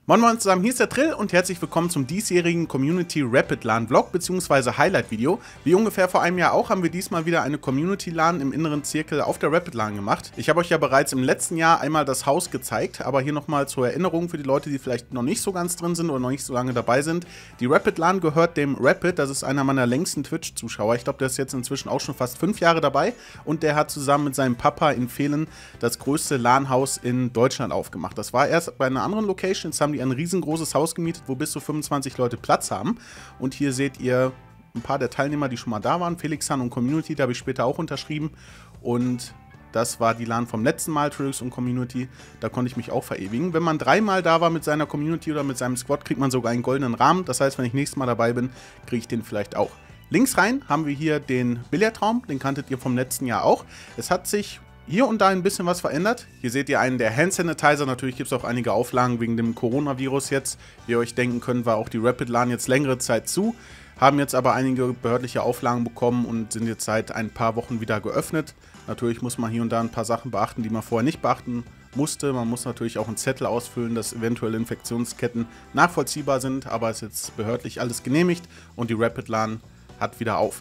Moin Moin zusammen, hier ist der Trill und herzlich willkommen zum diesjährigen Community Rapid LAN Vlog bzw. Highlight Video. Wie ungefähr vor einem Jahr auch, haben wir diesmal wieder eine Community LAN im inneren Zirkel auf der Rapid LAN gemacht. Ich habe euch ja bereits im letzten Jahr einmal das Haus gezeigt, aber hier nochmal zur Erinnerung für die Leute, die vielleicht noch nicht so ganz drin sind oder noch nicht so lange dabei sind. Die Rapid LAN gehört dem Rapid, das ist einer meiner längsten Twitch-Zuschauer. Ich glaube, der ist jetzt inzwischen auch schon fast 5 Jahre dabei und der hat zusammen mit seinem Papa in Vehlen das größte LAN-Haus in Deutschland aufgemacht. Das war erst bei einer anderen Location, jetzt haben die ein riesengroßes Haus gemietet, wo bis zu 25 Leute Platz haben. Und hier seht ihr ein paar der Teilnehmer, die schon mal da waren. Felix Han und Community, da habe ich später auch unterschrieben. Und das war die LAN vom letzten Mal, Trillix und Community. Da konnte ich mich auch verewigen. Wenn man 3-mal da war mit seiner Community oder mit seinem Squad, kriegt man sogar einen goldenen Rahmen. Das heißt, wenn ich nächstes Mal dabei bin, kriege ich den vielleicht auch. Links rein haben wir hier den Billardraum. Den kanntet ihr vom letzten Jahr auch. Es hat sich hier und da ein bisschen was verändert. Hier seht ihr einen der Hand Sanitizer. Natürlich gibt es auch einige Auflagen wegen dem Coronavirus jetzt. Wie ihr euch denken könnt, war auch die Rapid LAN jetzt längere Zeit zu. Haben jetzt aber einige behördliche Auflagen bekommen und sind jetzt seit ein paar Wochen wieder geöffnet. Natürlich muss man hier und da ein paar Sachen beachten, die man vorher nicht beachten musste. Man muss natürlich auch einen Zettel ausfüllen, dass eventuelle Infektionsketten nachvollziehbar sind. Aber es ist jetzt behördlich alles genehmigt und die Rapid LAN hat wieder auf.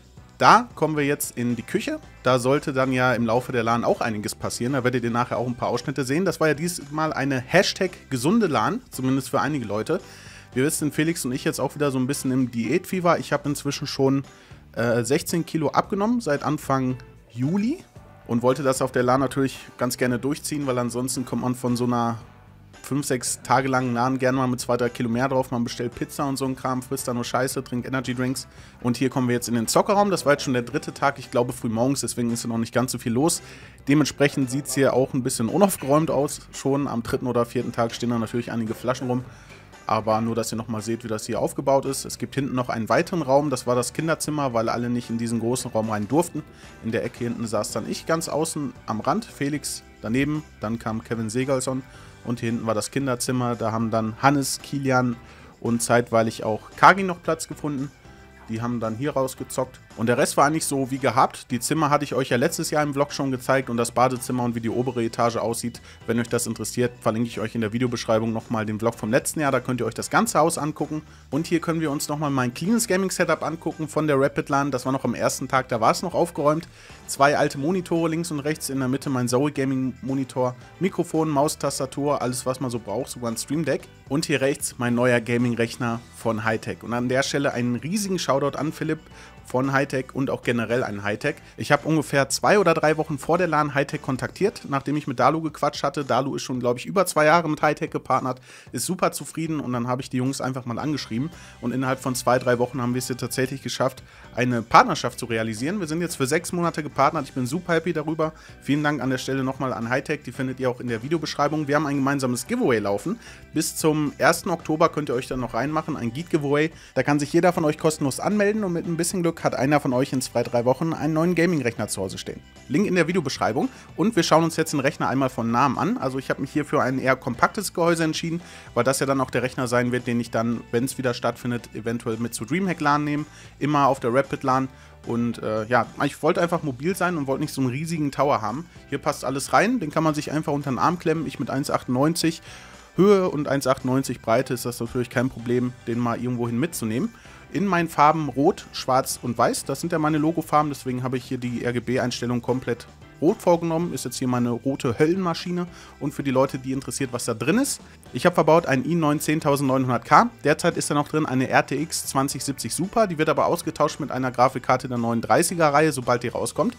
Da kommen wir jetzt in die Küche. Da sollte dann ja im Laufe der LAN auch einiges passieren. Da werdet ihr nachher auch ein paar Ausschnitte sehen. Das war ja diesmal eine #gesunde LAN, zumindest für einige Leute. Wir wissen, Felix und ich jetzt auch wieder so ein bisschen im Diätfieber. Ich habe inzwischen schon 16 Kilo abgenommen seit Anfang Juli und wollte das auf der LAN natürlich ganz gerne durchziehen, weil ansonsten kommt man von so einer 5-6 Tage langen LAN gerne mal mit 2-3 Kilo mehr drauf. Man bestellt Pizza und so ein Kram, frisst da nur Scheiße, trinkt Energy Drinks. Und hier kommen wir jetzt in den Zockerraum. Das war jetzt schon der 3. Tag, ich glaube früh morgens, deswegen ist ja noch nicht ganz so viel los. Dementsprechend sieht es hier auch ein bisschen unaufgeräumt aus. Schon am 3. oder 4. Tag stehen da natürlich einige Flaschen rum. Aber nur, dass ihr nochmal seht, wie das hier aufgebaut ist. Es gibt hinten noch einen weiteren Raum, das war das Kinderzimmer, weil alle nicht in diesen großen Raum rein durften. In der Ecke hinten saß dann ich ganz außen am Rand, Felix daneben, dann kam Kevin Segalson. Und hier hinten war das Kinderzimmer, da haben dann Hannes, Kilian und zeitweilig auch Kagi noch Platz gefunden. Die haben dann hier rausgezockt. Und der Rest war eigentlich so wie gehabt. Die Zimmer hatte ich euch ja letztes Jahr im Vlog schon gezeigt und das Badezimmer und wie die obere Etage aussieht. Wenn euch das interessiert, verlinke ich euch in der Videobeschreibung nochmal den Vlog vom letzten Jahr. Da könnt ihr euch das ganze Haus angucken. Und hier können wir uns nochmal mein cleanes Gaming-Setup angucken von der Rapid LAN. Das war noch am ersten Tag, da war es noch aufgeräumt. 2 alte Monitore links und rechts, in der Mitte mein Zoe Gaming Monitor, Mikrofon, Maustastatur, alles was man so braucht, sogar ein Stream Deck. Und hier rechts mein neuer Gaming-Rechner von Hitec. Und an der Stelle einen riesigen Shoutout an Philipp von Hitec und auch generell an Hitec. Ich habe ungefähr 2 oder 3 Wochen vor der LAN Hitec kontaktiert, nachdem ich mit Dalu gequatscht hatte. Dalu ist schon, glaube ich, über 2 Jahre mit Hitec gepartnert, ist super zufrieden und dann habe ich die Jungs einfach mal angeschrieben und innerhalb von 2-3 Wochen haben wir es jetzt tatsächlich geschafft, eine Partnerschaft zu realisieren. Wir sind jetzt für 6 Monate gepartnert, ich bin super happy darüber. Vielen Dank an der Stelle nochmal an Hitec, die findet ihr auch in der Videobeschreibung. Wir haben ein gemeinsames Giveaway laufen. Bis zum 1. Oktober könnt ihr euch dann noch reinmachen, ein Geek-Giveaway. Da kann sich jeder von euch kostenlos anmelden und mit ein bisschen Glück hat einer von euch in 2-3 Wochen einen neuen Gaming-Rechner zu Hause stehen. Link in der Videobeschreibung. Und wir schauen uns jetzt den Rechner einmal von nahem an. Also ich habe mich hier für ein eher kompaktes Gehäuse entschieden, weil das ja dann auch der Rechner sein wird, den ich dann, wenn es wieder stattfindet, eventuell mit zu Dreamhack LAN nehme. Immer auf der Rapid LAN. Und ja, ich wollte einfach mobil sein und wollte nicht so einen riesigen Tower haben. Hier passt alles rein. Den kann man sich einfach unter den Arm klemmen. Ich mit 1,98 Höhe und 1,98 Breite ist das natürlich kein Problem, den mal irgendwohin mitzunehmen. In meinen Farben Rot, Schwarz und Weiß, das sind ja meine Logofarben, deswegen habe ich hier die RGB-Einstellung komplett rot vorgenommen. Ist jetzt hier meine rote Höllenmaschine und für die Leute, die interessiert, was da drin ist. Ich habe verbaut einen i9 10900K, derzeit ist da noch drin eine RTX 2070 Super, die wird aber ausgetauscht mit einer Grafikkarte der 39er Reihe, sobald die rauskommt.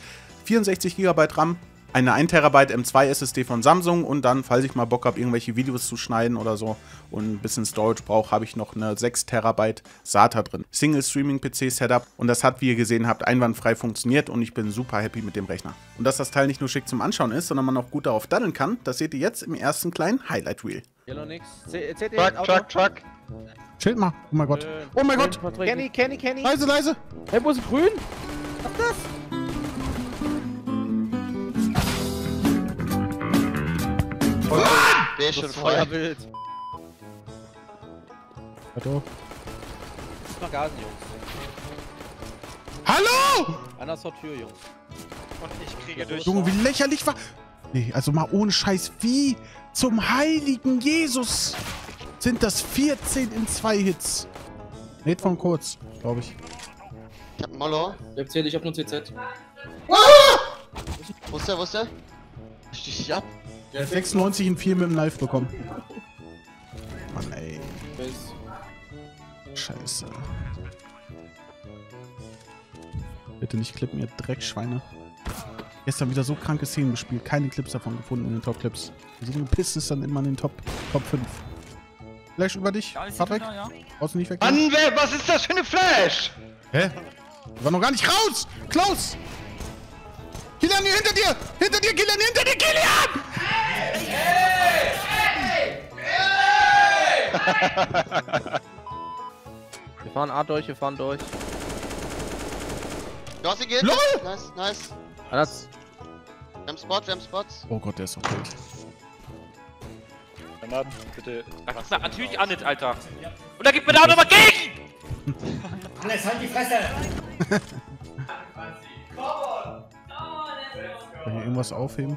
64 GB RAM. Eine 1 TB M2 SSD von Samsung und dann, falls ich mal Bock habe, irgendwelche Videos zu schneiden oder so und ein bisschen Storage brauche, habe ich noch eine 6 TB SATA drin. Single-Streaming-PC-Setup und das hat, wie ihr gesehen habt, einwandfrei funktioniert und ich bin super happy mit dem Rechner. Und dass das Teil nicht nur schick zum Anschauen ist, sondern man auch gut darauf daddeln kann, das seht ihr jetzt im ersten kleinen Highlight-Reel. Yellow nix. Truck. Schild mal. Oh mein Gott. Oh mein Gott. Kenny. Leise, leise. Hey, wo ist grün? Was ist das? Der ist schon Feuerwild. Warte. Ist mal Gasen, Jungs. Hallo! Einer zur Tür, Jungs. Und ich kriege durch. Junge, wie lächerlich war. Nee, also mal ohne Scheiß. Wie zum heiligen Jesus. Sind das 14 in 2 Hits? Nate von kurz, glaube ich. Ich hab einen Mollo. Ich hab nur CZ. Wo ist der? Stich dich ab. Der hat 96 in 4 mit dem Knife bekommen. Mann, ey. Scheiße. Bitte nicht klippen, ihr Dreckschweine. Gestern wieder so kranke Szenen gespielt. Keine Clips davon gefunden in den Top-Clips. So gepisst ist dann immer in den Top 5. Flash über dich, Ja, Patrick? Da, ja. Brauchst du nicht weg? Mann, was ist das für eine Flash? Hä? Ich war noch gar nicht raus! Klaus! Kilian, hier hinter dir! Hinter dir, Kilian! Hinter dir, Kilian! Wir fahren A durch, wir fahren durch. Rossi geht. LOL! Nice. Anders. Wir haben Spots. Oh Gott, der ist so tot. Granaten, bitte. Da gibt's natürlich auch nicht, Alter. Und da gibt mir da auch nochmal gegen! Alles, halt die Fresse! Kann hier irgendwas aufheben?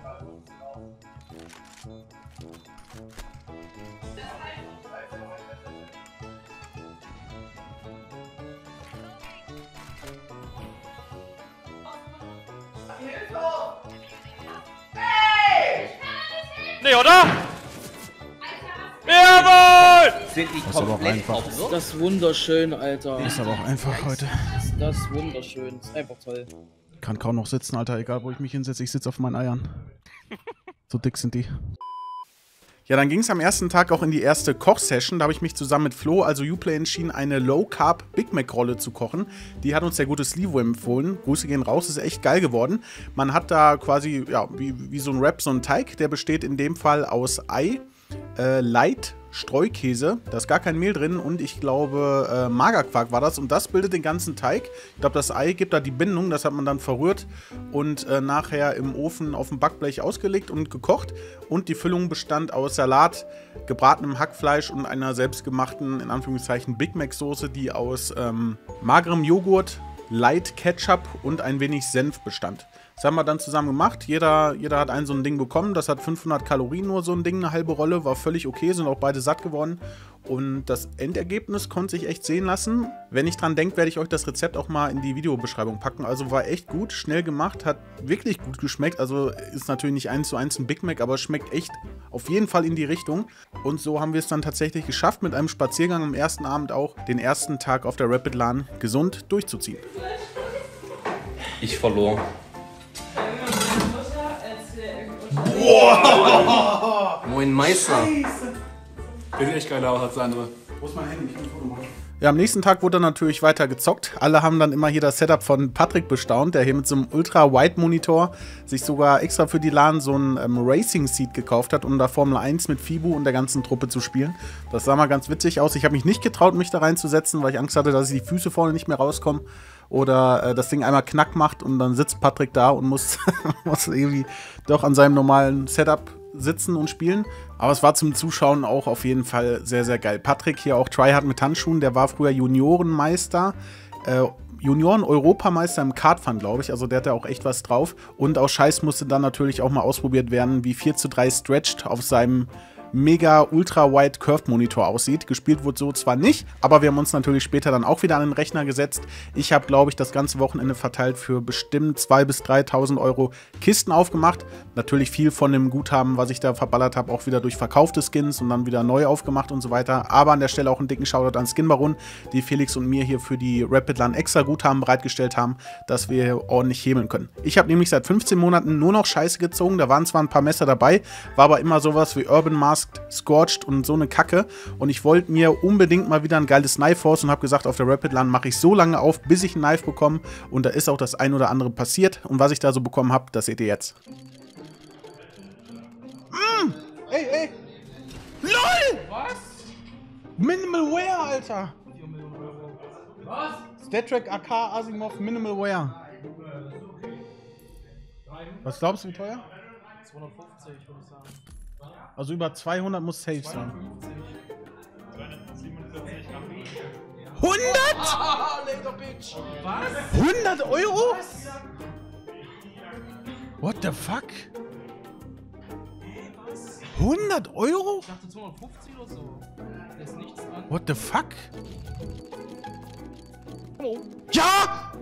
Nee, oder? Jawohl! Sind die Das ist aber auch komplett einfach. auf so? Das ist wunderschön, Alter. Ist aber auch einfach heute. Das ist wunderschön. Das ist einfach toll. Kann kaum noch sitzen, Alter. Egal, wo ich mich hinsetze. Ich sitze auf meinen Eiern. So dick sind die. Ja, dann ging es am ersten Tag auch in die erste Kochsession. Da habe ich mich zusammen mit Flo, also Uplay, entschieden, eine Low-Carb Big Mac-Rolle zu kochen. Die hat uns der gute Slivo empfohlen. Grüße gehen raus, ist echt geil geworden. Man hat da quasi, ja, wie so ein Wrap, so einen Teig. Der besteht in dem Fall aus Ei, Light, Streukäse, da ist gar kein Mehl drin und ich glaube Magerquark war das und das bildet den ganzen Teig. Ich glaube, das Ei gibt da die Bindung, das hat man dann verrührt und nachher im Ofen auf dem Backblech ausgelegt und gekocht und die Füllung bestand aus Salat, gebratenem Hackfleisch und einer selbstgemachten, in Anführungszeichen, Big Mac Soße, die aus magerem Joghurt, Light Ketchup und ein wenig Senf bestand. Das haben wir dann zusammen gemacht. Jeder hat so ein Ding bekommen. Das hat 500 Kalorien nur, so ein Ding, eine halbe Rolle. War völlig okay, sind auch beide satt geworden. Und das Endergebnis konnte sich echt sehen lassen. Wenn ich dran denke, werde ich euch das Rezept auch mal in die Videobeschreibung packen. Also war echt gut, schnell gemacht, hat wirklich gut geschmeckt. Also ist natürlich nicht 1:1 ein Big Mac, aber schmeckt echt auf jeden Fall in die Richtung. Und so haben wir es dann tatsächlich geschafft, mit einem Spaziergang am ersten Abend auch den ersten Tag auf der Rapid LAN gesund durchzuziehen. Ich verlor. Moin Meister. Sieht echt geil aus als der andere. Wo ist mein Handy? Ich kann ein Foto machen. Ja, am nächsten Tag wurde dann natürlich weiter gezockt. Alle haben dann immer hier das Setup von Patrick bestaunt, der hier mit so einem Ultra-Wide-Monitor sich sogar extra für die LAN so ein Racing-Seat gekauft hat, um da Formel 1 mit Fibu und der ganzen Truppe zu spielen. Das sah mal ganz witzig aus. Ich habe mich nicht getraut, mich da reinzusetzen, weil ich Angst hatte, dass die Füße vorne nicht mehr rauskommen. Oder das Ding einmal Knack macht und dann sitzt Patrick da und muss irgendwie doch an seinem normalen Setup sitzen und spielen. Aber es war zum Zuschauen auch auf jeden Fall sehr, sehr geil. Patrick hier auch Tryhard mit Handschuhen, der war früher Juniorenmeister, Junioren-Europameister im Kartfahren, glaube ich. Also der hatte auch echt was drauf. Und aus Scheiß musste dann natürlich auch mal ausprobiert werden, wie 4:3 Stretched auf seinem mega ultra-wide Curved Monitor aussieht. Gespielt wurde so zwar nicht, aber wir haben uns natürlich später dann auch wieder an den Rechner gesetzt. Ich habe, glaube ich, das ganze Wochenende verteilt für bestimmt 2.000 bis 3.000 Euro Kisten aufgemacht. Natürlich viel von dem Guthaben, was ich da verballert habe, auch wieder durch verkaufte Skins und dann wieder neu aufgemacht und so weiter. Aber an der Stelle auch einen dicken Shoutout an Skin Baron, die Felix und mir hier für die Rapid LAN extra Guthaben bereitgestellt haben, dass wir hier ordentlich hämeln können. Ich habe nämlich seit 15 Monaten nur noch Scheiße gezogen. Da waren zwar ein paar Messer dabei, war aber immer sowas wie Urban Mask, Scorched und so eine Kacke. Und ich wollte mir unbedingt mal wieder ein geiles Knife Force und habe gesagt, auf der Rapid LAN mache ich so lange auf, bis ich ein Knife bekomme. Und da ist auch das ein oder andere passiert. Und was ich da so bekommen habe, das seht ihr jetzt. Ey! LOL! Was? Minimal Wear, Alter! Was? StatTrak AK Asimov Minimal Wear. Was glaubst du, wie teuer? 250, würde ich sagen. Also über 200 muss safe sein. 247 100? Was? 100 Euro? What the fuck? 100 Euro? Ich dachte 250 oder so. What the fuck? Ja!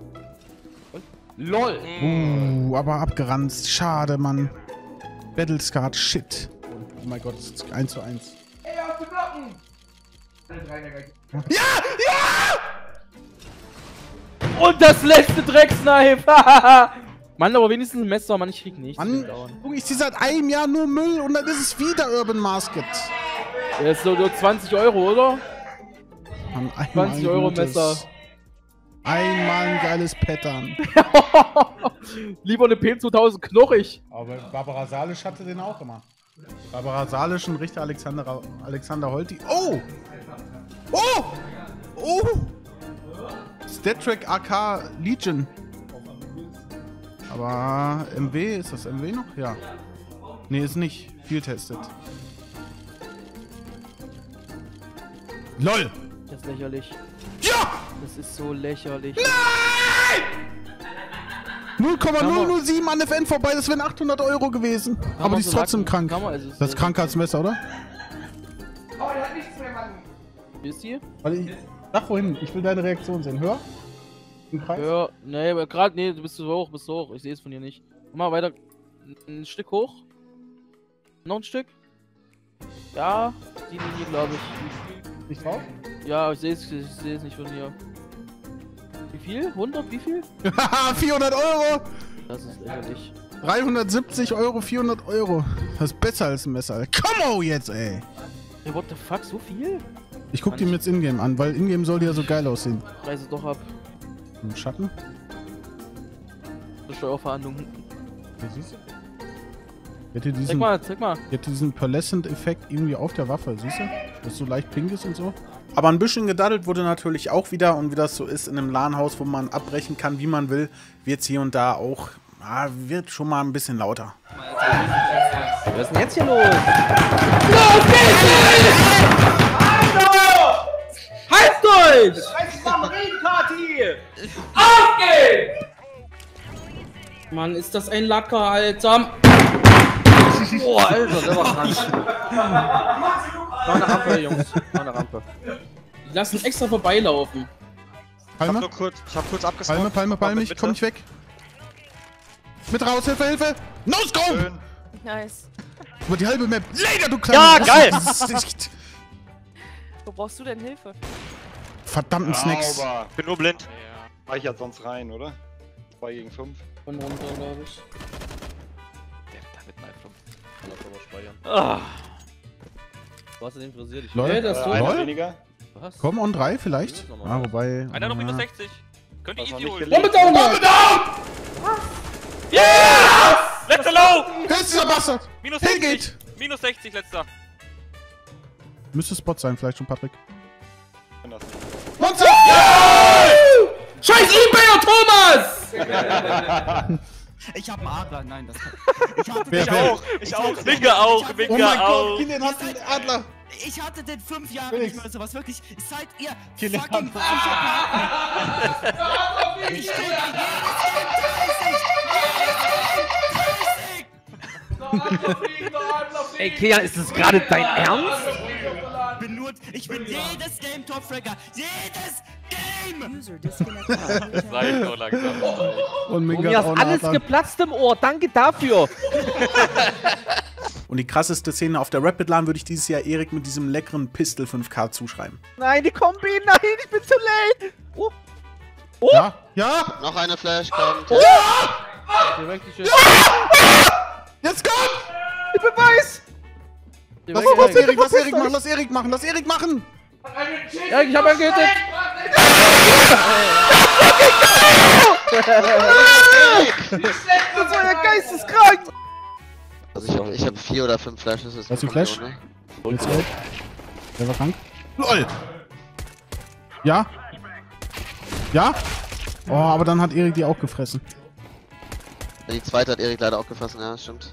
LOL! Aber abgeranzt. Schade, Mann. Battlescard, shit. Oh mein Gott, das ist 1:1. Ey, auf die Blocken! Ja! Ja! Und das letzte Drecksnipe! Mann, aber wenigstens ein Messer, Mann, ich krieg nichts. Mann, Junge, ich zieh seit einem Jahr nur Müll und dann ist es wieder Urban Masket. Der ist so nur 20 Euro, oder? Mann, 20 Euro Messer. Einmal ein geiles Pattern. Lieber eine P2000 knochig. Aber Barbara Salisch hatte den auch immer. Barbara Salisch und Richter Alexander Holti. Oh! Oh! Oh! Star Trek AK Legion. Aber MW, ist das MW noch? Ja. Nee, ist nicht. Viel testet. LOL! Das ist lächerlich. Ja! Das ist so lächerlich. Nein! 0,007 an FN vorbei, das wären 800 Euro gewesen. Aber die ist trotzdem krank. Das ist kranker als Messer, oder? Oh, der hat nichts mehr, Mann. Wie ist die? Warte, sag wohin, ich will deine Reaktion sehen. Hör? Im Kreis? Ja, nee, aber gerade, nee, du bist zu hoch, Ich sehe es von hier nicht. Mal weiter. Ein Stück hoch. Noch ein Stück. Ja, die Linie, glaube ich. Nicht drauf? Ja, ich sehe es nicht von hier. Wie viel? 100? Wie viel? Haha, 400 Euro! Das ist lächerlich. 370 Euro, 400 Euro. Das ist besser als ein Messer. Come on jetzt, ey! Hey, what the fuck, so viel? Ich guck dir jetzt Ingame an, weil Ingame soll ja so geil aussehen. Preise doch ab. Im Schatten? Eine Steuerverhandlung. Ja, siehst du? Hätte Zeig mal, zeig mal. Hätte diesen Pearlescent-Effekt irgendwie auf der Waffe, siehst du? Dass so leicht pink ist und so. Aber ein bisschen gedaddelt wurde natürlich auch wieder. Und wie das so ist in einem LAN-Haus, wo man abbrechen kann, wie man will, wird es hier und da auch, wird schon mal ein bisschen lauter. Was ist denn jetzt hier los? Halt durch! Mann, ist das ein Lacker, Alter. Boah, Alter, der war krank. War eine Rampe, Jungs. War eine Rampe. Die lassen extra vorbeilaufen. Palme? Ich hab kurz abgesprochen. Palme, ich komm nicht weg. Mit raus, Hilfe, Hilfe! No-Scope! Nice. Über die halbe Map. Later, du kleiner... Ja, geil! Wo brauchst du denn Hilfe? Verdammten Snacks. Ich bin nur blind. Speichert sonst rein, oder? 2 gegen 5. Von runter, glaube ich. Wo hast du den frisiert? Ich Lol. Das so. Einer weniger. Was? Komm, on 3 vielleicht? Wobei... Einer noch minus 60. Könnt ihr easy holen. Bombe down! Bombe down! Yeah! Letzter Low! Wer ist dieser Bastard? Minus Hingeht! 60. Minus 60, letzter. Müsste Spot sein, vielleicht schon, Patrick. Anders. Monster! Scheiß E-Bayer, Thomas! Ich hab einen Adler, nein, das kann... Ich auch. Winke auch, Oh Winke mein Gott, auch. Kilian hat den Adler! Ich hatte den 5 Jahre Felix. nicht mehr sowas, wirklich. Seid ihr Kilian fucking hat- Partner? Ich drücke jedes Game 30! Ey, Kilian, ist das gerade dein Ernst? Ich bin jedes Game Top-Fragger! Jedes Game! User disconnected. Sei doch langsam. Und Minga Mir hat ist auch einen alles Adler. geplatzt im Ohr, danke dafür. Und die krasseste Szene auf der Rapid LAN würde ich dieses Jahr Erik mit diesem leckeren Pistol 5K zuschreiben. Nein, die Kombi, nein, ich bin zu late. Oh, Ja? Ja? Noch eine Flash kommt. direkt die Jetzt komm! Ich beweis. Lass Erik machen, lass Erik machen, lass Erik machen! Ja, ich hab einen gehittet. Das war ja geisteskrank. Also ich hab 4 oder 5 Flashes. Das Hast du ist Flash? ne? Jetzt gelb. Der war krank. LOL! Ja? Ja? Oh, aber dann hat Erik die auch gefressen. Die zweite hat Erik leider auch gefressen, ja, stimmt.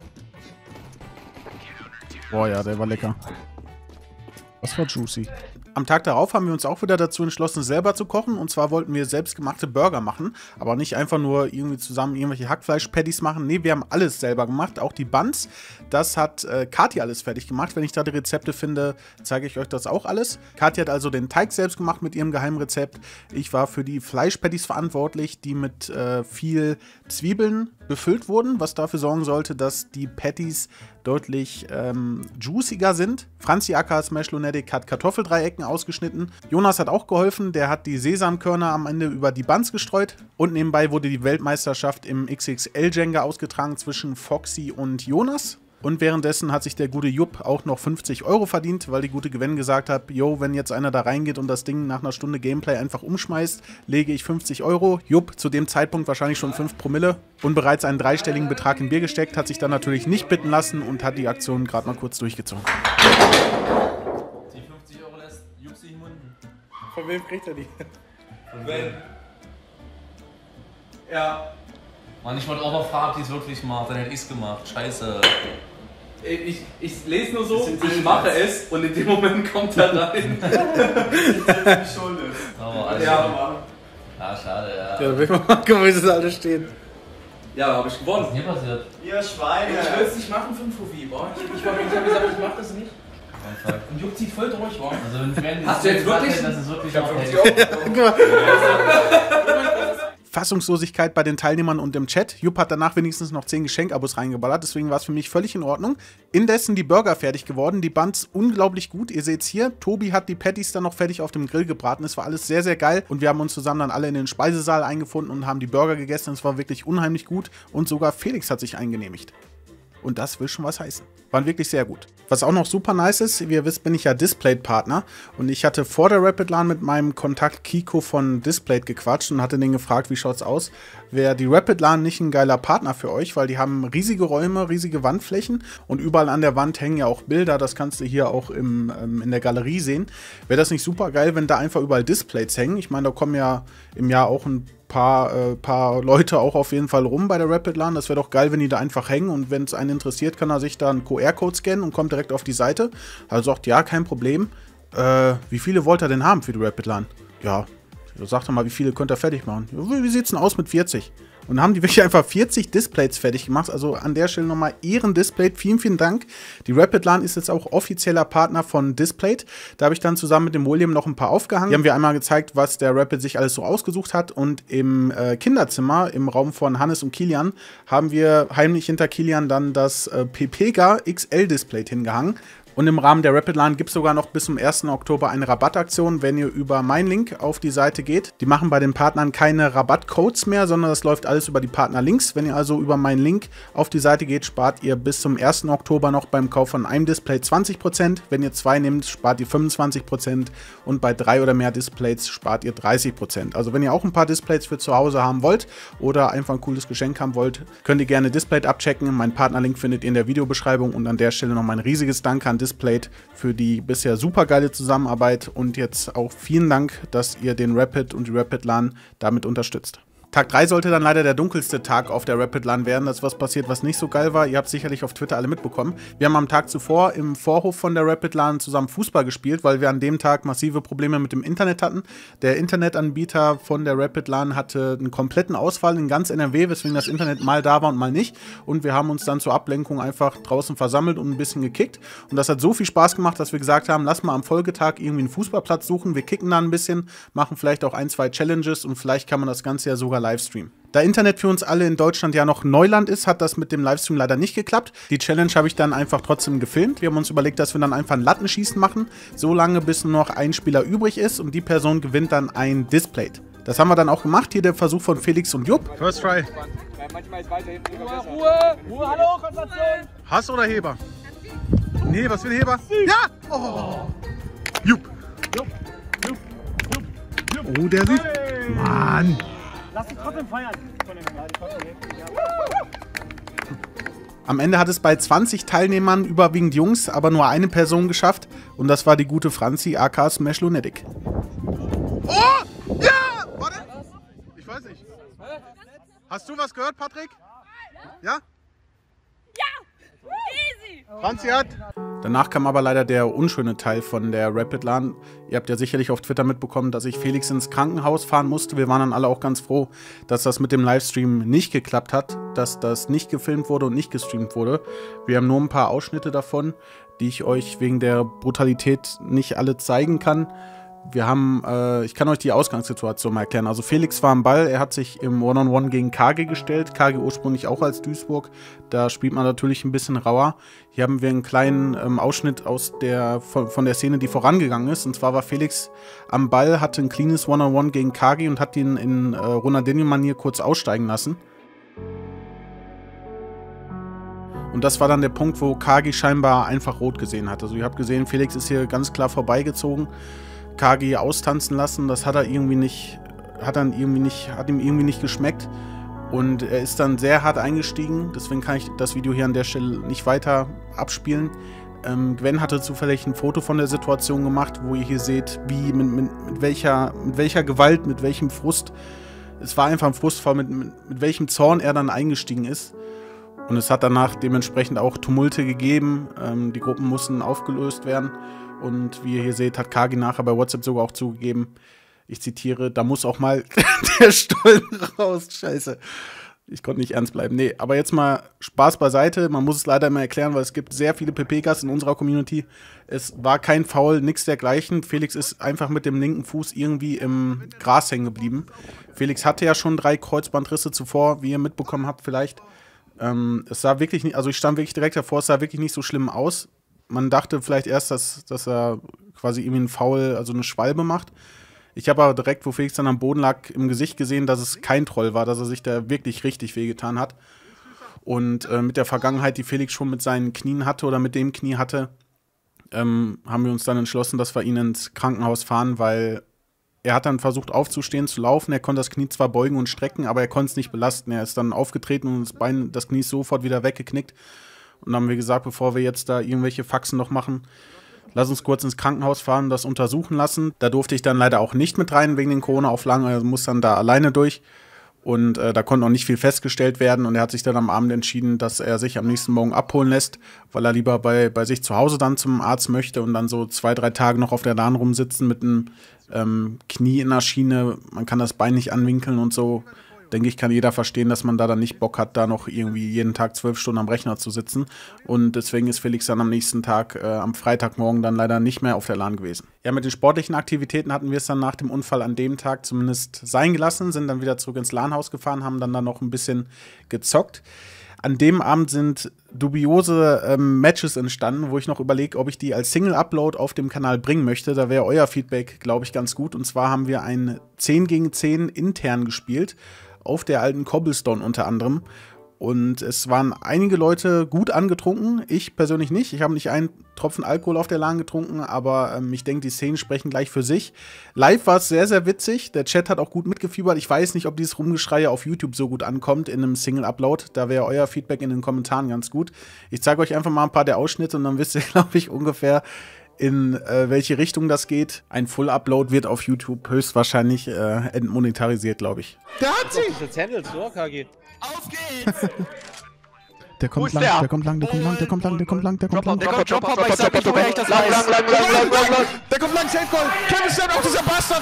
Boah, ja, der war lecker. Was war juicy? Am Tag darauf haben wir uns auch wieder dazu entschlossen, selber zu kochen. Und zwar wollten wir selbstgemachte Burger machen. Aber nicht einfach nur irgendwie zusammen irgendwelche Hackfleisch-Patties machen. Nee, wir haben alles selber gemacht. Auch die Buns. Das hat Kathi alles fertig gemacht. Wenn ich da die Rezepte finde, zeige ich euch das auch alles. Kathi hat also den Teig selbst gemacht mit ihrem Geheimrezept. Ich war für die Fleischpatties verantwortlich, die mit viel Zwiebeln befüllt wurden, was dafür sorgen sollte, dass die Patties deutlich juiciger sind. Franzi aka Smash Lunatic hat Kartoffeldreiecken ausgeschnitten. Jonas hat auch geholfen, der hat die Sesamkörner am Ende über die Buns gestreut. Und nebenbei wurde die Weltmeisterschaft im XXL Jenga ausgetragen zwischen Foxy und Jonas. Und währenddessen hat sich der gute Jupp auch noch 50 € verdient, weil die gute Gwen gesagt hat, yo, wenn jetzt einer da reingeht und das Ding nach einer Stunde Gameplay einfach umschmeißt, lege ich 50 €. Jupp, zu dem Zeitpunkt wahrscheinlich schon 5 Promille und bereits einen dreistelligen Betrag in Bier gesteckt, hat sich dann natürlich nicht bitten lassen und hat die Aktion gerade mal kurz durchgezogen. Die 50 € lässt Jupp sich munden. Von wem kriegt er die? Von wem? Ja. Mann, ich wollte auch mal fragen, ob die es wirklich macht, dann hätte ich es gemacht. Scheiße. Ich lese nur so, ich mache es und in dem Moment kommt er rein. Das ist schon ist. Aber alles ja, schade, ja. Ja, da will ich mal gucken, wie sie alle stehen. Ja, habe ich gewonnen. Was ist hier passiert? Ihr Schweine! Ich will es nicht machen für ein Fuffi, boah. Ich habe gesagt, ich mach das nicht. Und Jupp zieht voll durch, boah. Also, wenn hast du jetzt wirklich? Das ist wirklich Fassungslosigkeit bei den Teilnehmern und im Chat. Jupp hat danach wenigstens noch 10 Geschenkabos reingeballert, deswegen war es für mich völlig in Ordnung. Indessen die Burger fertig geworden, die Buns unglaublich gut. Ihr seht's hier, Tobi hat die Patties dann noch fertig auf dem Grill gebraten. Es war alles sehr, sehr geil und wir haben uns zusammen dann alle in den Speisesaal eingefunden und haben die Burger gegessen. Es war wirklich unheimlich gut und sogar Felix hat sich eingenehmigt. Und das will schon was heißen. Waren wirklich sehr gut. Was auch noch super nice ist, wie ihr wisst, bin ich ja Displayed-Partner. Und ich hatte vor der Rapid LAN mit meinem Kontakt Kiko von Displayed gequatscht und hatte den gefragt, wie schaut's aus? Wäre die Rapid LAN nicht ein geiler Partner für euch? Weil die haben riesige Räume, riesige Wandflächen und überall an der Wand hängen ja auch Bilder. Das kannst du hier auch in der Galerie sehen. Wäre das nicht super geil, wenn da einfach überall Displays hängen? Ich meine, da kommen ja im Jahr auch ein paar Leute auch auf jeden Fall rum bei der Rapid LAN. Das wäre doch geil, wenn die da einfach hängen und wenn es einen interessiert, kann er sich da einen QR-Code scannen und kommt direkt auf die Seite. Also sagt, ja, kein Problem. Wie viele wollt ihr denn haben für die Rapid LAN? Ja, sagt er mal, wie viele könnt ihr fertig machen? Ja, wie sieht's denn aus mit 40? Und dann haben die wirklich einfach 40 Displays fertig gemacht. Also an der Stelle nochmal Ehrendisplay. Vielen, vielen Dank. Die Rapid LAN ist jetzt auch offizieller Partner von Displayed. Da habe ich dann zusammen mit dem William noch ein paar aufgehangen. Hier haben wir einmal gezeigt, was der Rapid sich alles so ausgesucht hat. Und im Kinderzimmer, im Raum von Hannes und Kilian, haben wir heimlich hinter Kilian dann das Pepega XL Display hingehangen. Und im Rahmen der Rapid LAN gibt es sogar noch bis zum 1. Oktober eine Rabattaktion, wenn ihr über meinen Link auf die Seite geht. Die machen bei den Partnern keine Rabattcodes mehr, sondern das läuft alles über die Partnerlinks. Wenn ihr also über meinen Link auf die Seite geht, spart ihr bis zum 1. Oktober noch beim Kauf von einem Display 20%. Wenn ihr 2 nehmt, spart ihr 25% und bei 3 oder mehr Displays spart ihr 30%. Also wenn ihr auch ein paar Displays für zu Hause haben wollt oder einfach ein cooles Geschenk haben wollt, könnt ihr gerne Displayed abchecken. Mein Partnerlink findet ihr in der Videobeschreibung und an der Stelle noch mein riesiges Dank an Displayed für die bisher super geile Zusammenarbeit und jetzt auch vielen Dank, dass ihr den Rapid und die Rapid LAN damit unterstützt. Tag 3 sollte dann leider der dunkelste Tag auf der Rapid LAN werden. Das ist was passiert, was nicht so geil war. Ihr habt sicherlich auf Twitter alle mitbekommen. Wir haben am Tag zuvor im Vorhof von der Rapid LAN zusammen Fußball gespielt, weil wir an dem Tag massive Probleme mit dem Internet hatten. Der Internetanbieter von der Rapid LAN hatte einen kompletten Ausfall in ganz NRW, weswegen das Internet mal da war und mal nicht. Und wir haben uns dann zur Ablenkung einfach draußen versammelt und ein bisschen gekickt. Und das hat so viel Spaß gemacht, dass wir gesagt haben, lass mal am Folgetag irgendwie einen Fußballplatz suchen. Wir kicken da ein bisschen, machen vielleicht auch 1, 2 Challenges und vielleicht kann man das Ganze ja sogar Livestream. Da Internet für uns alle in Deutschland ja noch Neuland ist, hat das mit dem Livestream leider nicht geklappt. Die Challenge habe ich dann einfach trotzdem gefilmt. Wir haben uns überlegt, dass wir dann einfach ein Lattenschießen machen, so lange bis nur noch ein Spieler übrig ist und die Person gewinnt dann ein Display. Das haben wir dann auch gemacht. Hier der Versuch von Felix und Jupp. First try. Ruhe, hallo, Konzentration! Hass oder Heber? Nee, was für ein Heber? Ja! Oh! Jupp! Oh, der sieht... Mann! Lass dich trotzdem feiern. Am Ende hat es bei 20 Teilnehmern, überwiegend Jungs, aber nur eine Person geschafft. Und das war die gute Franzi aka Smash Lunatic. Oh! Ja! Warte! Ich weiß nicht. Hast du was gehört, Patrick? Ja? Ja! Franzi hat. Danach kam aber leider der unschöne Teil von der Rapid LAN. Ihr habt ja sicherlich auf Twitter mitbekommen, dass ich Felix ins Krankenhaus fahren musste. Wir waren dann alle auch ganz froh, dass das mit dem Livestream nicht geklappt hat, dass das nicht gefilmt wurde und nicht gestreamt wurde. Wir haben nur ein paar Ausschnitte davon, die ich euch wegen der Brutalität nicht alle zeigen kann. Wir haben, ich kann euch die Ausgangssituation mal erklären. Also Felix war am Ball, er hat sich im One-on-One gegen Kage gestellt. Kage ursprünglich auch als Duisburg. Da spielt man natürlich ein bisschen rauer. Hier haben wir einen kleinen Ausschnitt aus von der Szene, die vorangegangen ist. Und zwar war Felix am Ball, hatte ein cleanes One-on-One gegen Kage und hat ihn in Ronaldinho-Manier kurz aussteigen lassen. Und das war dann der Punkt, wo Kage scheinbar einfach rot gesehen hat. Also ihr habt gesehen, Felix ist hier ganz klar vorbeigezogen. Kage austanzen lassen, das hat ihm irgendwie nicht geschmeckt und er ist dann sehr hart eingestiegen, deswegen kann ich das Video hier an der Stelle nicht weiter abspielen. Gwen hatte zufällig ein Foto von der Situation gemacht, wo ihr hier seht, wie mit welcher Gewalt, mit welchem Frust, es war einfach ein Frustfall, mit welchem Zorn er dann eingestiegen ist. Und es hat danach dementsprechend auch Tumulte gegeben, die Gruppen mussten aufgelöst werden. Und wie ihr hier seht, hat Kage nachher bei WhatsApp sogar auch zugegeben, ich zitiere, da muss auch mal der Stollen raus. Scheiße. Ich konnte nicht ernst bleiben. Nee, aber jetzt mal Spaß beiseite. Man muss es leider immer erklären, weil es gibt sehr viele PPKs in unserer Community. Es war kein Foul, nichts dergleichen. Felix ist einfach mit dem linken Fuß irgendwie im Gras hängen geblieben. Felix hatte ja schon 3 Kreuzbandrisse zuvor, wie ihr mitbekommen habt vielleicht. Es sah wirklich nicht, also ich stand wirklich direkt davor, es sah wirklich nicht so schlimm aus. Man dachte vielleicht erst, dass er quasi irgendwie einen Foul, also eine Schwalbe macht. Ich habe aber direkt, wo Felix dann am Boden lag, im Gesicht gesehen, dass es kein Troll war, dass er sich da wirklich richtig wehgetan hat. Und mit der Vergangenheit, die Felix schon mit seinen Knien hatte oder mit dem Knie hatte, haben wir uns dann entschlossen, dass wir ihn ins Krankenhaus fahren, weil er hat dann versucht aufzustehen, zu laufen. Er konnte das Knie zwar beugen und strecken, aber er konnte es nicht belasten. Er ist dann aufgetreten und das Knie ist sofort wieder weggeknickt. Und dann haben wir gesagt, bevor wir jetzt da irgendwelche Faxen noch machen, lass uns kurz ins Krankenhaus fahren, das untersuchen lassen. Da durfte ich dann leider auch nicht mit rein wegen den Corona-Auflagen. Er muss dann da alleine durch. Und da konnte auch nicht viel festgestellt werden. Und er hat sich dann am Abend entschieden, dass er sich am nächsten Morgen abholen lässt, weil er lieber bei sich zu Hause dann zum Arzt möchte und dann so 2-3 Tage noch auf der LAN rumsitzen mit einem Knie in der Schiene. Man kann das Bein nicht anwinkeln und so. Denke ich, kann jeder verstehen, dass man da dann nicht Bock hat, da noch irgendwie jeden Tag 12 Stunden am Rechner zu sitzen. Und deswegen ist Felix dann am nächsten Tag, am Freitagmorgen, dann leider nicht mehr auf der LAN gewesen. Ja, mit den sportlichen Aktivitäten hatten wir es dann nach dem Unfall an dem Tag zumindest sein gelassen, sind dann wieder zurück ins LAN-Haus gefahren, haben dann da noch ein bisschen gezockt. An dem Abend sind dubiose Matches entstanden, wo ich noch überlege, ob ich die als Single-Upload auf dem Kanal bringen möchte. Da wäre euer Feedback, glaube ich, ganz gut. Und zwar haben wir ein 10 gegen 10 intern gespielt, auf der alten Cobblestone unter anderem. Und es waren einige Leute gut angetrunken, ich persönlich nicht. Ich habe nicht einen Tropfen Alkohol auf der LAN getrunken, aber ich denke, die Szenen sprechen gleich für sich. Live war es sehr, sehr witzig. Der Chat hat auch gut mitgefiebert. Ich weiß nicht, ob dieses Rumgeschrei auf YouTube so gut ankommt in einem Single-Upload. Da wäre euer Feedback in den Kommentaren ganz gut. Ich zeige euch einfach mal ein paar der Ausschnitte und dann wisst ihr, glaube ich, ungefähr, in welche Richtung das geht. Ein Full-Upload wird auf YouTube höchstwahrscheinlich entmonetarisiert, glaube ich. Der hat sich! Jetzt handelst du, KG. Auf geht's! Der kommt lang, der kommt lang, der kommt lang, der kommt lang, der kommt lang, der kommt lang. Der kommt Drop-Hopper, ich sag nicht, woher ich das weiß. Lang. Der kommt lang, Safe Call. Kevin Snap, auch dieser Bastard!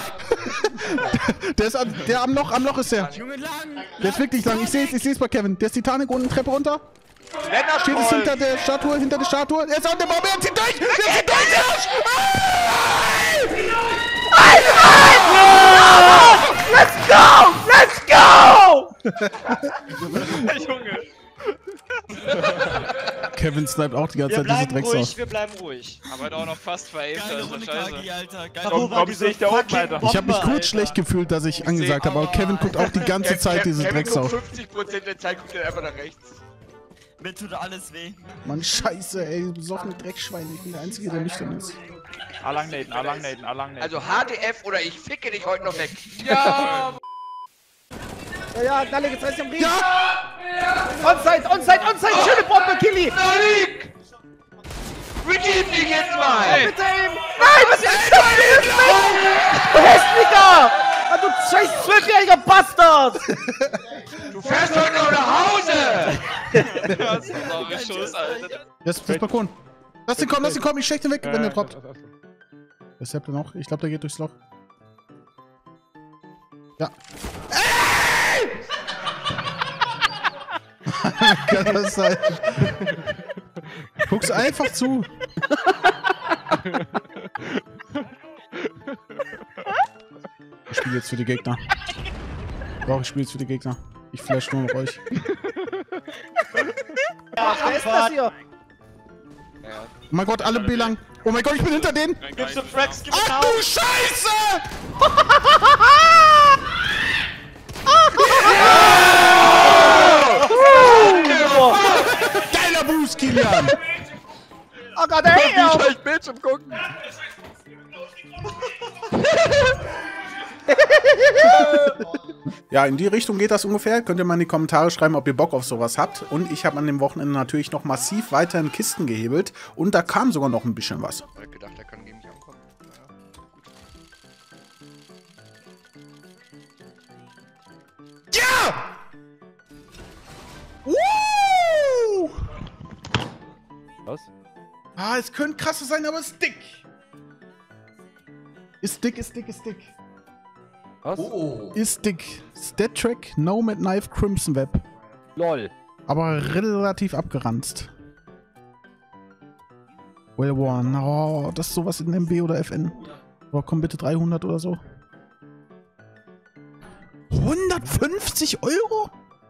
Der am Loch ist der. Junge, lang! Der ist wirklich lang, ich seh's bei Kevin. Der ist Titanic unten, Treppe runter. Steht es hinter der Statue, Er ist an der Baum, er zieht durch! Let's go! Junge! Kevin sniped auch die ganze Zeit diese Drecksau. Wir bleiben ruhig. Aber doch noch fast verämt, also scheiße. Warum sehe ich da oben, Alter? Ich habe mich kurz schlecht gefühlt, dass ich angesagt habe, aber Kevin guckt auch die ganze Zeit diese Drecksau. 50% der Zeit guckt er einfach nach rechts. Mir tut alles weh. Mann, scheiße, ey, besoffene Dreckschweine. Ich bin der Einzige, der nüchtern ist. Allang naden. Also HDF oder ich ficke dich heute noch weg. Ja! Ja, Nalle gezeigt am Ring. Ja! Onside, schöne Bombe, Killy. Begib dich jetzt mal! Bitte eben. Nein, was ist das? Du Hässlicher! Du scheiß 12-jähriger Bastard! Du fährst heute noch nach Hause! Du hast doch einen Schuss, Alter. Das Balkon. Lass den kommen, ich steck den weg, wenn der droppt. Was habt ihr noch? Ich glaube, der geht durchs Loch. Ja. Ey! Kann das sein? Guck's einfach zu. Ich spiele jetzt für die Gegner. Doch, ich spiele jetzt für die Gegner. Ich flash nur noch euch. Wer ist das hier? Oh mein Gott, alle B lang. Oh mein Gott, ich bin hinter denen. Gib's den Frax, gib Ach du Scheiße! Geiler Boost, Kilian! Oh Gott, ey! Ich will Bildschirm gucken. Ja, in die Richtung geht das ungefähr. Könnt ihr mal in die Kommentare schreiben, ob ihr Bock auf sowas habt. Und ich habe an dem Wochenende natürlich noch massiv weiter in Kisten gehebelt. Und da kam sogar noch ein bisschen was. Ich hab gedacht, der kann gegen mich ankommen. Ja! Was? Ah, es könnte krasser sein, aber es ist dick. Ist dick. Was? Oh. Ist dick. Stat Track, Nomad Knife, Crimson Web. LOL. Aber relativ abgeranzt. Well one. Oh, das ist sowas in MB oder FN. Oh, komm bitte 300 oder so. 150 Euro?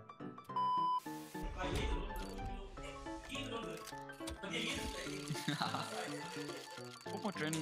Guck mal, Jenny.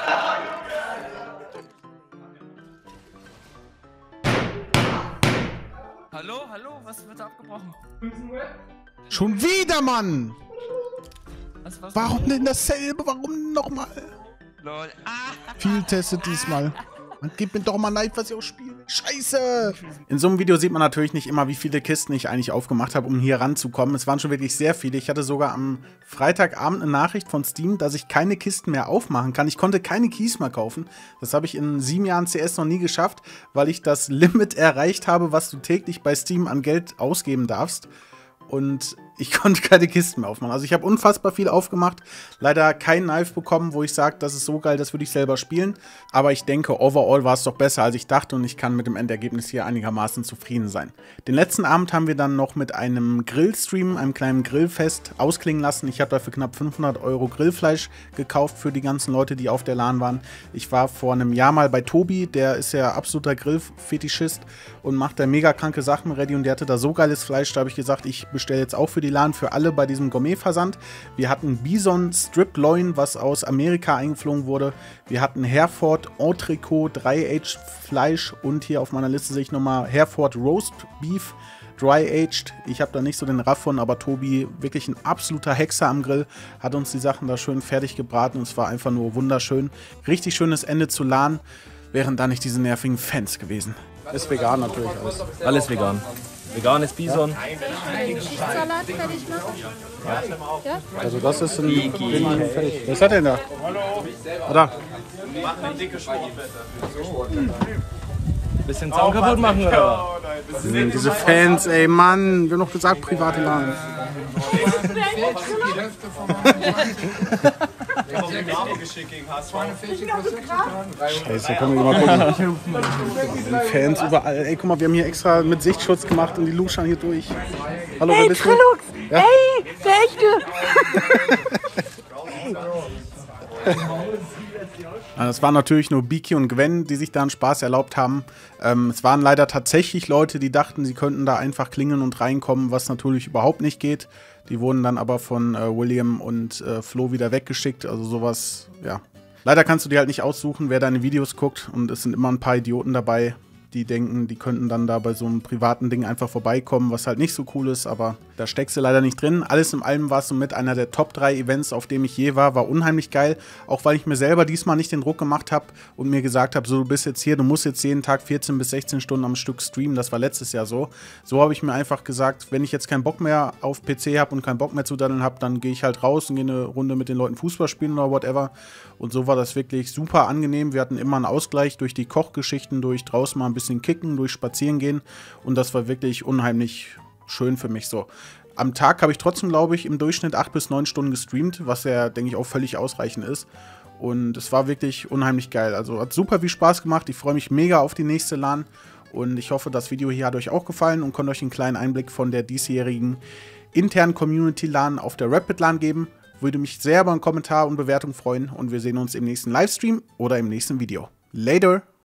Hallo, was wird da abgebrochen? Schon wieder, Mann! Was? Warum denn dasselbe? Warum nochmal? Lol. Viel testet diesmal. Man gibt mir doch mal Neid, was ich auch spiele. Scheiße! In so einem Video sieht man natürlich nicht immer, wie viele Kisten ich eigentlich aufgemacht habe, um hier ranzukommen. Es waren schon wirklich sehr viele. Ich hatte sogar am Freitagabend eine Nachricht von Steam, dass ich keine Kisten mehr aufmachen kann. Ich konnte keine Keys mehr kaufen. Das habe ich in 7 Jahren CS noch nie geschafft, weil ich das Limit erreicht habe, was du täglich bei Steam an Geld ausgeben darfst. Und ich konnte keine Kisten mehr aufmachen. Also ich habe unfassbar viel aufgemacht. Leider kein Knife bekommen, wo ich sage, das ist so geil, das würde ich selber spielen. Aber ich denke, overall war es doch besser, als ich dachte. Und ich kann mit dem Endergebnis hier einigermaßen zufrieden sein. Den letzten Abend haben wir dann noch mit einem Grillstream, einem kleinen Grillfest ausklingen lassen. Ich habe dafür knapp 500 Euro Grillfleisch gekauft für die ganzen Leute, die auf der LAN waren. Ich war vor einem Jahr mal bei Tobi, der ist ja absoluter Grillfetischist und macht da mega kranke Sachen ready. Und der hatte da so geiles Fleisch, da habe ich gesagt, ich bestelle jetzt auch für die LAN für alle bei diesem Gourmet-Versand. Wir hatten Bison Strip Loin, was aus Amerika eingeflogen wurde. Wir hatten Hereford Entrecot Dry-Aged Fleisch und hier auf meiner Liste sehe ich nochmal Hereford Roast Beef Dry-Aged. Ich habe da nicht so den Raff von, aber Tobi, wirklich ein absoluter Hexer am Grill, hat uns die Sachen da schön fertig gebraten und es war einfach nur wunderschön. Richtig schönes Ende zu LAN, wären da nicht diese nervigen Fans gewesen. Ist vegan natürlich alles. Alles vegan. Veganes Bison. Einen Schichtsalat fertig machen? Ja? Also das ist ein fertig. Was hat er denn da? Da. Bisschen Zaun kaputt machen, oder? Diese Fans, ey Mann, wir haben noch gesagt, private LAN. Scheiße, können wir mal gucken. Fans überall. Ey, guck mal, wir haben hier extra mit Sichtschutz gemacht und die luschern hier durch. Hallo, wer bist du? Ja? Ey, der echte! Es waren natürlich nur Biki und Gwen, die sich da einen Spaß erlaubt haben. Es waren leider tatsächlich Leute, die dachten, sie könnten da einfach klingeln und reinkommen, was natürlich überhaupt nicht geht. Die wurden dann aber von William und Flo wieder weggeschickt. Also sowas, ja. Leider kannst du dir halt nicht aussuchen, wer deine Videos guckt. Und es sind immer ein paar Idioten dabei, die denken, die könnten dann da bei so einem privaten Ding einfach vorbeikommen, was halt nicht so cool ist, aber da steckst du leider nicht drin. Alles in allem war es somit einer der Top 3 Events, auf dem ich je war unheimlich geil, auch weil ich mir selber diesmal nicht den Druck gemacht habe und mir gesagt habe, so du bist jetzt hier, du musst jetzt jeden Tag 14 bis 16 Stunden am Stück streamen, das war letztes Jahr so. So habe ich mir einfach gesagt, wenn ich jetzt keinen Bock mehr auf PC habe und keinen Bock mehr zu daddeln habe, dann gehe ich halt raus und gehe eine Runde mit den Leuten Fußball spielen oder whatever. Und so war das wirklich super angenehm. Wir hatten immer einen Ausgleich durch die Kochgeschichten, durch draußen mal ein bisschen kicken, durch spazieren gehen und das war wirklich unheimlich schön für mich so. Am Tag habe ich trotzdem, glaube ich, im Durchschnitt 8 bis 9 Stunden gestreamt, was ja, denke ich, auch völlig ausreichend ist. Und es war wirklich unheimlich geil. Also hat super viel Spaß gemacht. Ich freue mich mega auf die nächste LAN. Und ich hoffe, das Video hier hat euch auch gefallen und konnte euch einen kleinen Einblick von der diesjährigen internen Community-LAN auf der Rapid LAN geben. Würde mich sehr über einen Kommentar und Bewertung freuen. Und wir sehen uns im nächsten Livestream oder im nächsten Video. Later!